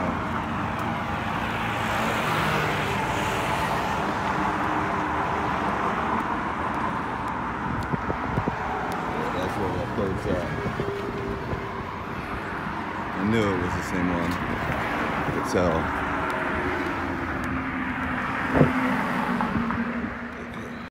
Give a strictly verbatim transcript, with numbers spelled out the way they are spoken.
Yeah, that's where that plate's at. I knew it was the same one. I could tell.